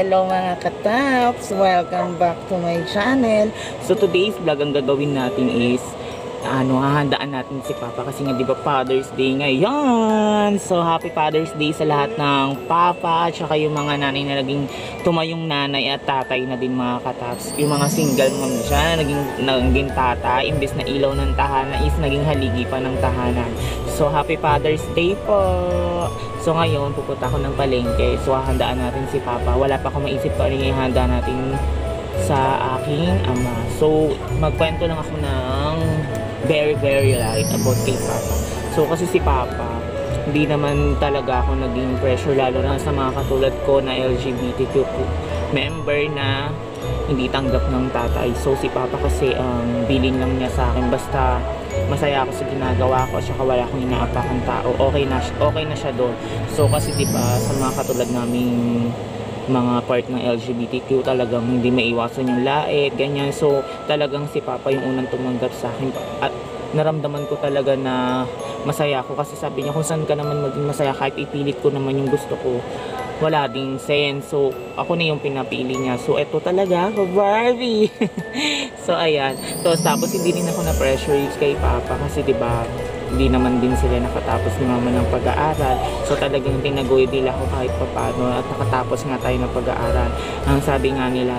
Hello mga kataps! Welcome back to my channel. So today's vlog, ang gagawin natin is hahandaan natin si Papa kasi nga 'di ba Father's Day ngayon. So happy Father's Day sa lahat ng papa at saka yung mga nanay na naging tumayong nanay at tatay na din mga kataps. Yung mga single mom dyan, naging tata, imbes na ilaw ng tahanan is naging haligi pa ng tahanan. So happy Father's Day po! So ngayon pupunta ako ng palengke. So hahandaan natin si Papa. Wala pa akong maisip pa rin ihanda natin sa aking ama. So magkwento lang ako ng very light about kay Papa. So kasi si Papa, hindi naman talaga ako naging pressure, lalo na sa mga katulad ko na LGBTQ member na hindi tanggap ng tatay. So si Papa kasi bilin lang niya sa akin basta masaya ako sa ginagawa ko, saka wala akong inaapakang tao, okay na siya doon. So kasi diba sa mga katulad naming mga part ng LGBTQ talagang hindi maiwasan yung lait, ganyan. So talagang si Papa yung unang tumanggap sa akin at naramdaman ko talaga na masaya ako kasi sabi niya kung saan ka naman maging masaya kahit ipilit ko naman yung gusto ko, wala ding sense. So ako na yung pinapili niya. So eto talaga ako, Barbie. So ayan. So tapos hindi rin ako na pressure kay Papa kasi diba hindi naman din sila nakatapos ni mama ng pag-aaral. So talagang tinaguyod ako kahit papano at nakatapos nga tayo ng pag-aaral. Ang sabi nga nila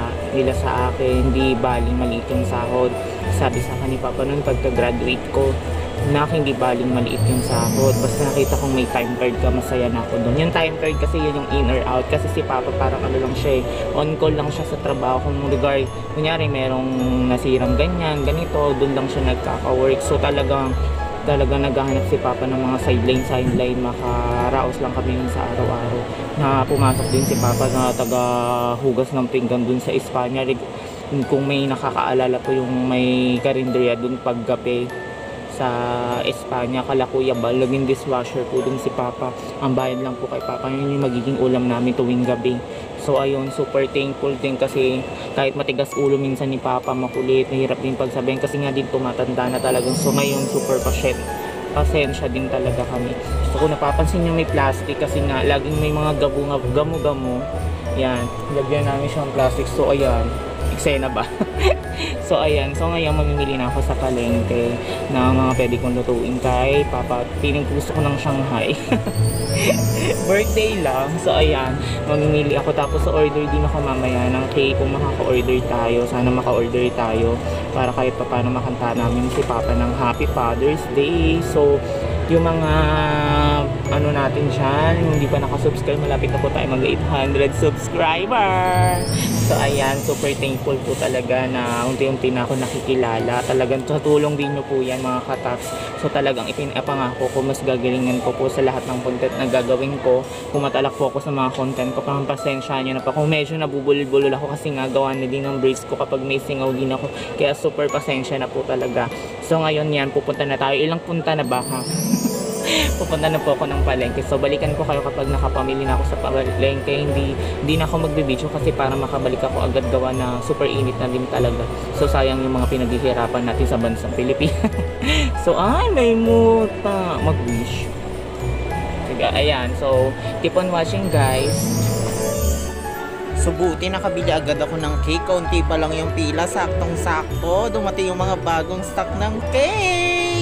sa akin, hindi baling maliit yung sahod. Sabi sa akin ni Papa noon pagka-graduate ko, hindi baling maliit yung sahod. Basta nakita kong may time card ka, masaya na ako doon. Yung time card kasi yun yung in or out. Kasi si Papa parang ano lang siya on call lang siya sa trabaho. Kung regard, kunyari merong nasirang ganyan, ganito, doon lang siya nagkaka-work. So talagang naghahanap si Papa ng mga sideline, makaraos lang kami sa araw-araw. Na pumasok din si Papa na taga-hugas ng pinggan dun sa Espanya. Kung may nakakaalala po yung may karinderya dun paggabi sa Espanya, Kalakuya ba, laging dishwasher po dun si Papa. Ang bayad lang po kay Papa, yun yung magiging ulam namin tuwing gabi. So ayun, super thankful din kasi kahit matigas ulo minsan ni Papa, makulit, mahirap din pagsabihin kasi nga din tumatanda na talagang. So ngayon super pasensya din talaga kami. So kung napapansin nyo may plastic kasi nga laging may mga gamo-gamo. Yan, lagyan namin siyang plastic. So ayan, eksena ba? So ayan, so ngayon mamimili na ako sa palengke ng mga pwede kong lutuin kay Papa. Piling gusto ko ng Shanghai. Birthday lang. So ayan, mamimili ako tapos sa order din ako mamaya ng cake kung makaka-order tayo. Sana maka-order tayo para kahit pa paano makanta namin si Papa ng Happy Father's Day. So yung mga ano natin dyan, hindi pa nakasubscribe, malapit na po tayo mag 800 subscriber. So ayan, super thankful po talaga na unti-unti na ako nakikilala. Talagang sa tulong din nyo po yan mga kataps. So talagang ipinapangako ko, mas gagalingan ko po sa lahat ng content na gagawin ko. Pumatalak po ako sa mga content ko, parang pasensya nyo na pa kung medyo nabubulol-bulol ako kasi nga gawa na din ng braids ko kapag may singaw din ako. Kaya super pasensya na po talaga. So ngayon yan, pupunta na tayo. Ilang punta na ba ha? Pupunta na po ako ng palengke. So balikan ko kayo kapag nakapamili na ako sa palengke. Hindi na ako magbibideo kasi para makabalik ako agad gawa na super init na din talaga. So sayang yung mga pinaghihirapan natin sa bansang Pilipinas. So may muta. Mag-wish. Sige, ayan. So keep on watching guys. So buti nakabili agad ako ng cake. Kaunti pa lang yung pila. Saktong-sakto. Dumating yung mga bagong stock ng cake.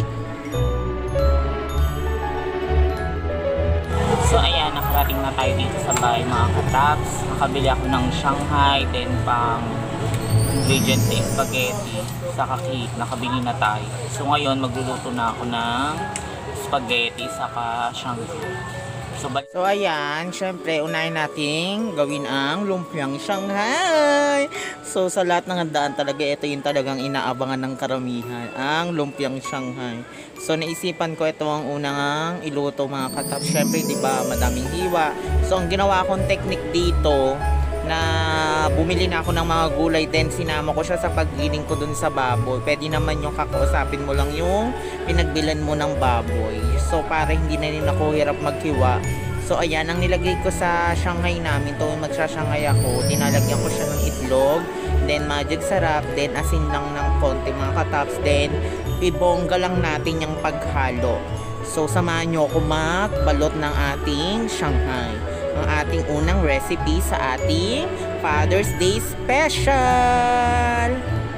So ayan, nakarating na tayo dito sa bahay mga kataps. Nakabili ako ng Shanghai, then pang ingredients na spaghetti, saka cake. Nakabili na tayo. So ngayon magluluto na ako ng spaghetti saka Shanghai. So ayan, syempre unahin natin gawin ang lumpiang Shanghai. So sa lahat ng handaan talaga, ito yung talagang inaabangan ng karamihan, ang lumpiang Shanghai. So naisipan ko ito ang unang iluto mga katap. Syempre diba madaming hiwa. So ang ginawa kong technique dito, na bumili na ako ng mga gulay, then sinama ko siya sa paggiling ko dun sa baboy. Pwede naman yung kakausapin mo lang yung pinagbilan mo ng baboy. So para hindi na rin ako hirap maghiwa. So ayan, ang nilagay ko sa Shanghai namin, tuwing magsashanghai ako, dinalagyan ko siya ng itlog, then magic sarap, then asin lang ng konti mga kataps, then ibongga lang natin yung paghalo. So samahan nyo ako magbalot ng ating Shanghai. ang ating unang recipe sa ating Father's Day special.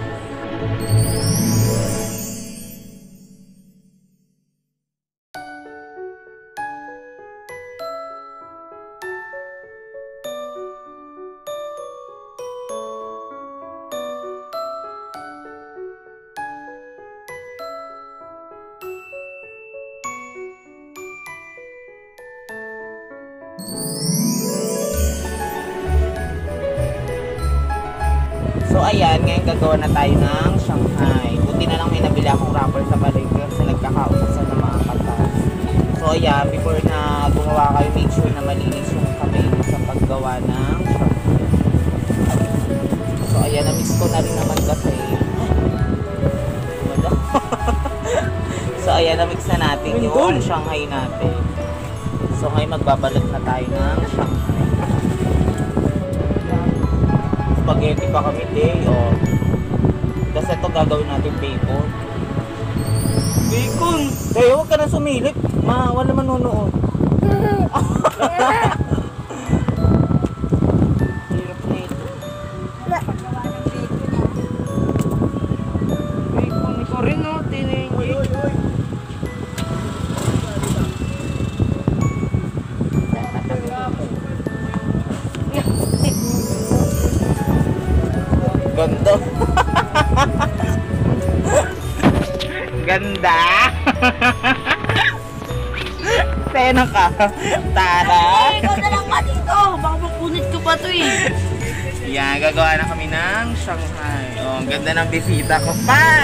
So ayan, ngayon gagawa na tayo ng Shanghai. Buti na lang may nabili akong wrapper sa palengke kasi nagkakausasan ng mga katas. So ayan, before na gumawa kayo, make sure na malinis yung kamay sa paggawa ng Shanghai. So ayan, na-mix ko na rin naman kasi. So ayan, na-mix na natin yung Shanghai natin. So ngayon magbabalot na tayo ng Shanghai. Spaghetti pa kami day, oh. Kasi ito gagawin natin bacon. Bacon! Kaya huwag ka na sumilip. Wala manonood. Hirap na ito. Bacon, ikaw rin, no? Tinigil. Ganda. Ganda. Tena ka. Tara. Ikaw na lang pa dito. Baka mapunit ko pa to eh. Yan, gagawa na kami ng Shanghai. Oh, ang ganda ng bisita ko. Pak!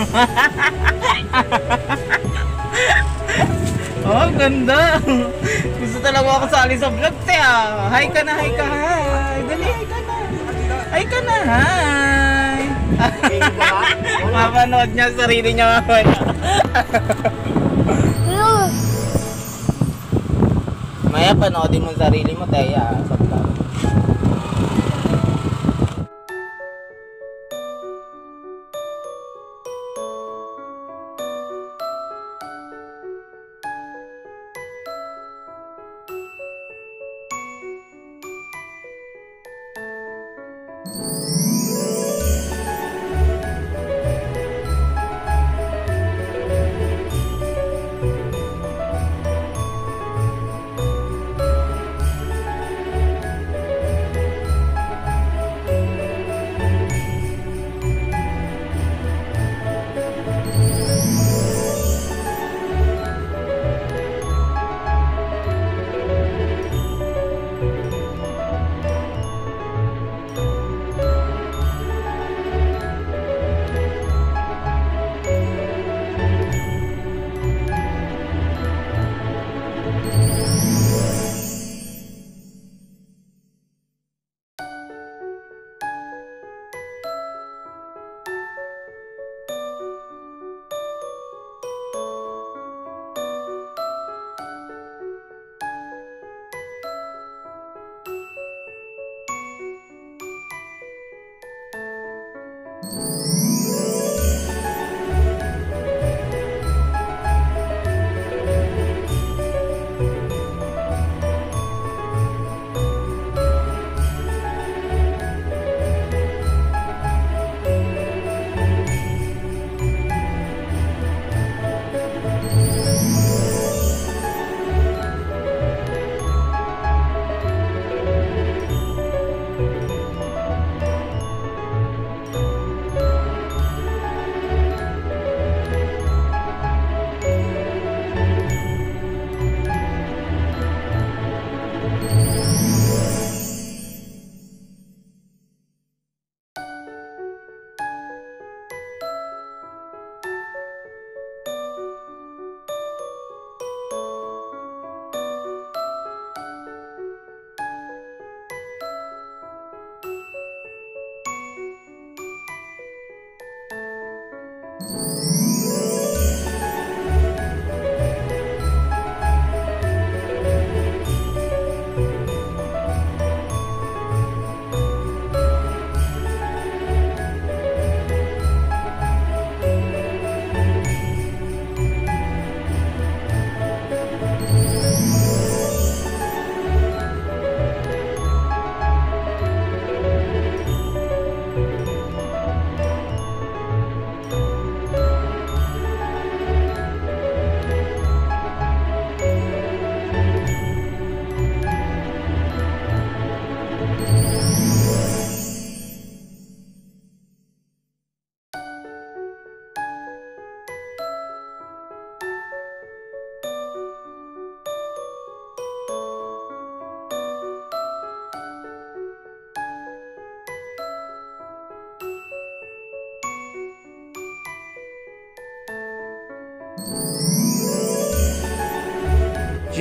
Oh, ganda. Gusto talaga ako sali sa vlog, te ah. Hi ka na, hi ka, hi. Dali, hi ka na. Hi ka na, hi. Mapanood niya sarili niya mamaya. Maya, panoodin mo sarili mo, Teya, sa vlog.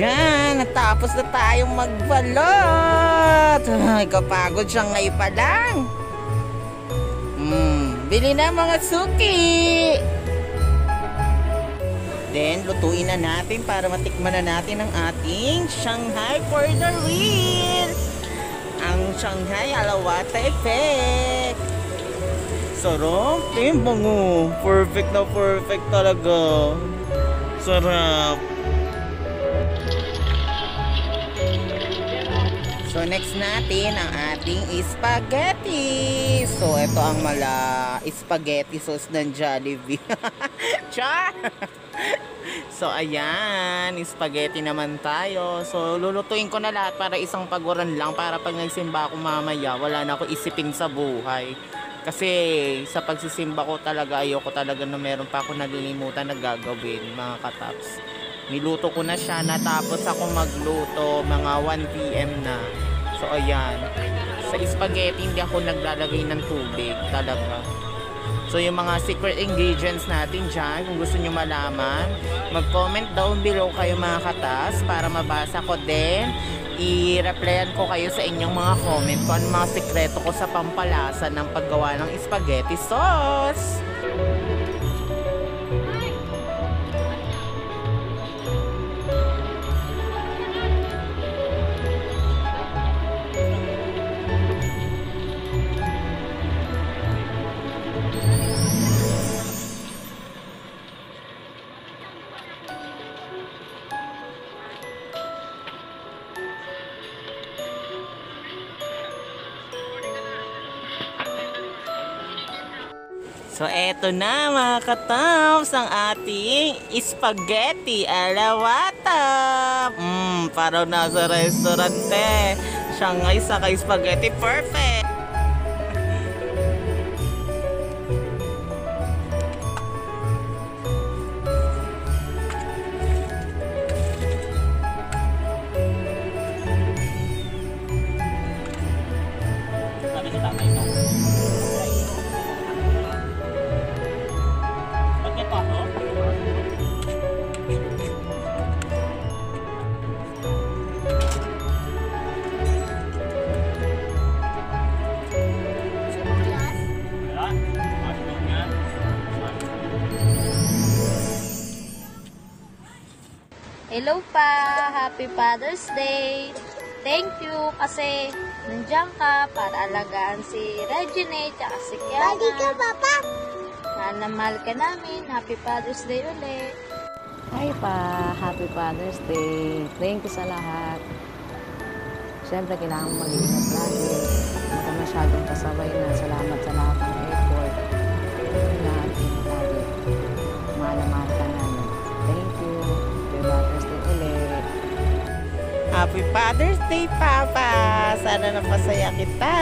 Ayan, natapos na tayong magbalot. Ay, kapagod siya ngayon pa lang. Bili na mga suki. Then, lutuin na natin para matikman na natin ang ating Shanghai for the win. Ang Shanghai Alawata Effect. Sarap. Timbang oh. Perfect na perfect talaga. Sarap. So next natin ang ating spaghetti. So ito ang spaghetti sauce ng Jollibee. Char! So ayan, spaghetti naman tayo. So lulutuin ko na lahat para isang paguran lang, para pag nagsimba ako mamaya wala na ako isipin sa buhay. Kasi sa pagsisimba ko talaga, ayoko talaga na meron pa ako nalilimutan na gagawin, mga kataps. Niluto ko na siya, natapos ako magluto mga 1 PM na. So ayan, sa spaghetti hindi ako naglalagay ng tubig talaga. So yung mga secret ingredients natin dyan, kung gusto nyo malaman, mag-comment down below kayo mga katas para mabasa ko din. I-replyan ko kayo sa inyong mga comment kung ano mga sekreto ko sa pampalasa ng paggawa ng spaghetti sauce. So eto na mga kataps, ang ating spaghetti alawata. Parang nasa restaurante. Shanghai saka spaghetti, perfect. Hello pa! Happy Father's Day! Thank you kasi nandiyan ka para alagaan si Regine at si Kiana. Bagi ka, Papa! Mahal na mahal ka namin. Happy Father's Day ulit! Hi pa! Happy Father's Day! Thank you sa lahat. Siyempre, kailangan mag-iingat lagi. Huwag ka masyadong kasabay na. Salamat sa lahat ng effort. Lahat ng lagi. Mahal na mahal ka namin. Thank you. Happy Father's Day ulit. Happy Father's Day, Papa! Sana napasaya kita!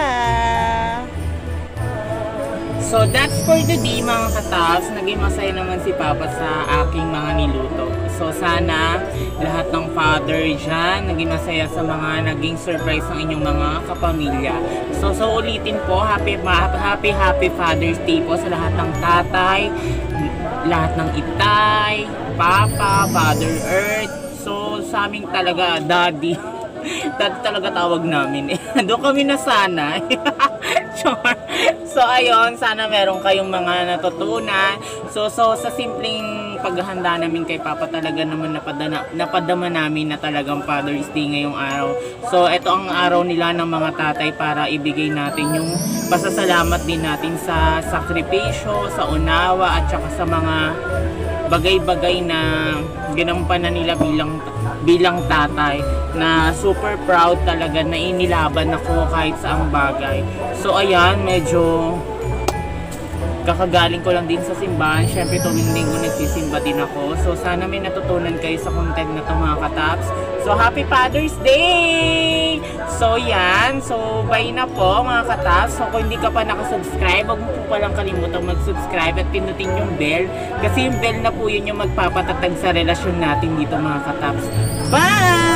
So that's for today mga kataps. Naging masaya naman si Papa sa aking mga niluto. So sana lahat ng father dyan naging masaya sa mga naging surprise ng inyong mga kapamilya. So ulitin po, happy Father's Day po sa lahat ng tatay, lahat ng itay, Papa, Father Earth. So sa aming talaga, Daddy. Daddy talaga tawag namin. Doon kami na sana. So ayun, sana meron kayong mga natutunan. So sa simpleng paghahanda namin kay Papa, talaga naman napadama namin na talagang Father's Day ngayong araw. So ito ang araw nila ng mga tatay para ibigay natin yung pasasalamat din natin sa sakripisyo, sa unawa at saka sa mga bagay-bagay na ginampanan nila bilang tatay, na super proud talaga na inilaban ako kahit saang bagay. So ayan, medyo kakagaling ko lang din sa simbahan. Syempre tuwing linggo nagsisimba din ako. So sana may natutunan kayo sa content na ito mga kataps. So happy Father's Day! So yan, so bye na po mga kataps. So kung hindi ka pa nakasubscribe, huwag mo po palang kalimutang mag-subscribe at pinutin yung bell. Kasi yung bell na po yun yung magpapatatag sa relasyon natin dito mga kataps. Bye!